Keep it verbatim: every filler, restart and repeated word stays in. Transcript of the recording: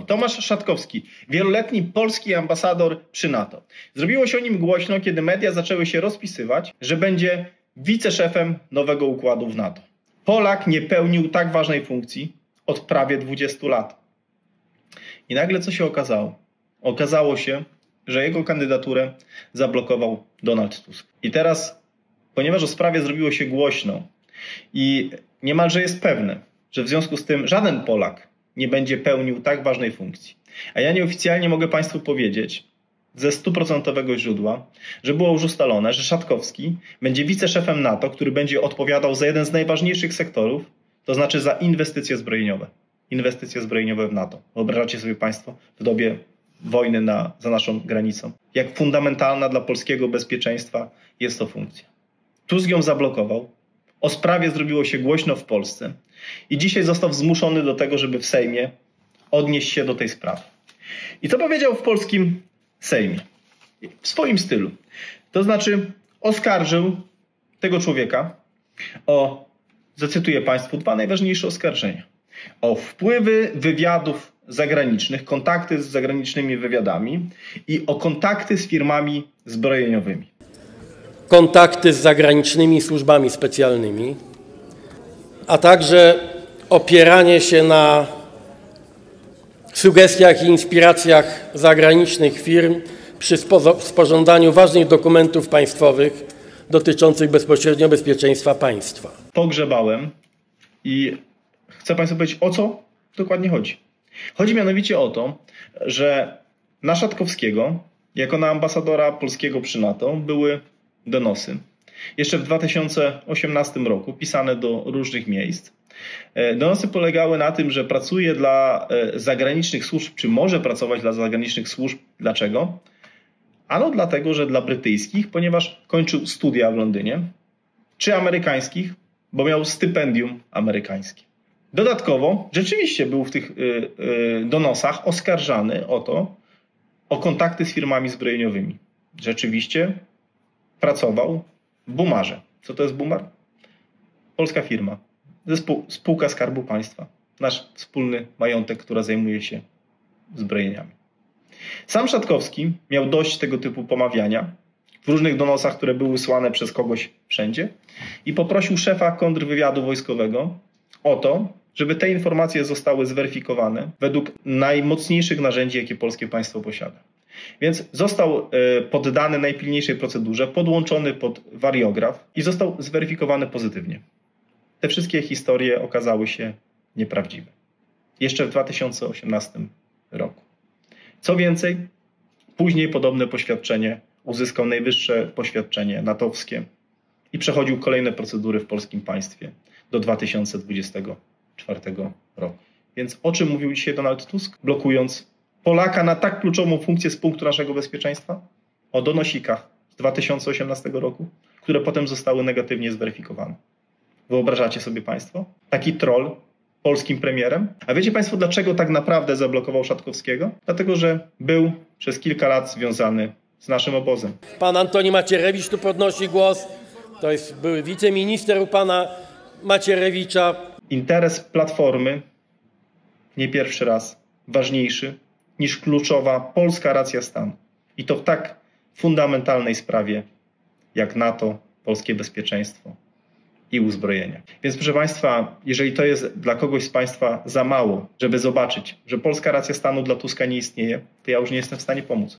Tomasz Szatkowski, wieloletni polski ambasador przy NATO. Zrobiło się o nim głośno, kiedy media zaczęły się rozpisywać, że będzie wiceszefem nowego układu w NATO. Polak nie pełnił tak ważnej funkcji od prawie dwudziestu lat. I nagle co się okazało? Okazało się, że jego kandydaturę zablokował Donald Tusk. I teraz, ponieważ o sprawie zrobiło się głośno i niemalże jest pewne, że w związku z tym żaden Polak nie będzie pełnił tak ważnej funkcji. A ja nieoficjalnie mogę Państwu powiedzieć ze stuprocentowego źródła, że było już ustalone, że Szatkowski będzie wiceszefem NATO, który będzie odpowiadał za jeden z najważniejszych sektorów, to znaczy za inwestycje zbrojeniowe. Inwestycje zbrojeniowe w NATO. Wyobrażacie sobie Państwo w dobie wojny na, za naszą granicą, jak fundamentalna dla polskiego bezpieczeństwa jest to funkcja. Tusk ją zablokował. O sprawie zrobiło się głośno w Polsce i dzisiaj został zmuszony do tego, żeby w Sejmie odnieść się do tej sprawy. I co powiedział w polskim Sejmie? W swoim stylu. To znaczy oskarżył tego człowieka o, zacytuję Państwu, dwa najważniejsze oskarżenia. O wpływy wywiadów zagranicznych, kontakty z zagranicznymi wywiadami i o kontakty z firmami zbrojeniowymi. Kontakty z zagranicznymi służbami specjalnymi, a także opieranie się na sugestiach i inspiracjach zagranicznych firm przy sporządzaniu ważnych dokumentów państwowych dotyczących bezpośrednio bezpieczeństwa państwa. Pogrzebałem i chcę Państwu powiedzieć, o co dokładnie chodzi. Chodzi mianowicie o to, że na Szatkowskiego, jako na ambasadora polskiego przy NATO, były donosy. Jeszcze w dwa tysiące osiemnastym roku pisane do różnych miejsc. Donosy polegały na tym, że pracuje dla zagranicznych służb, czy może pracować dla zagranicznych służb. Dlaczego? Ano dlatego, że dla brytyjskich, ponieważ kończył studia w Londynie, czy amerykańskich, bo miał stypendium amerykańskie. Dodatkowo rzeczywiście był w tych donosach oskarżany o to, o kontakty z firmami zbrojeniowymi. Rzeczywiście pracował w Bumarze. Co to jest Bumar? Polska firma. Zespół, spółka Skarbu Państwa. Nasz wspólny majątek, która zajmuje się zbrojeniami. Sam Szatkowski miał dość tego typu pomawiania w różnych donosach, które były słane przez kogoś wszędzie i poprosił szefa kontrwywiadu wojskowego o to, żeby te informacje zostały zweryfikowane według najmocniejszych narzędzi, jakie polskie państwo posiada. Więc został poddany najpilniejszej procedurze, podłączony pod wariograf i został zweryfikowany pozytywnie. Te wszystkie historie okazały się nieprawdziwe. Jeszcze w dwa tysiące osiemnastym roku. Co więcej, później podobne poświadczenie uzyskał najwyższe poświadczenie natowskie i przechodził kolejne procedury w polskim państwie do dwa tysiące dwudziestego czwartego roku. Więc o czym mówił dzisiaj Donald Tusk, blokując Polaka na tak kluczową funkcję z punktu naszego bezpieczeństwa? O donosikach z dwa tysiące osiemnastego roku, które potem zostały negatywnie zweryfikowane. Wyobrażacie sobie Państwo? Taki troll polskim premierem? A wiecie Państwo, dlaczego tak naprawdę zablokował Szatkowskiego? Dlatego, że był przez kilka lat związany z naszym obozem. Pan Antoni Macierewicz tu podnosi głos. To jest były wiceminister u pana Macierewicza. Interes Platformy nie pierwszy raz ważniejszy niż kluczowa polska racja stanu. I to w tak fundamentalnej sprawie jak NATO, polskie bezpieczeństwo i uzbrojenia. Więc proszę Państwa, jeżeli to jest dla kogoś z Państwa za mało, żeby zobaczyć, że polska racja stanu dla Tuska nie istnieje, to ja już nie jestem w stanie pomóc.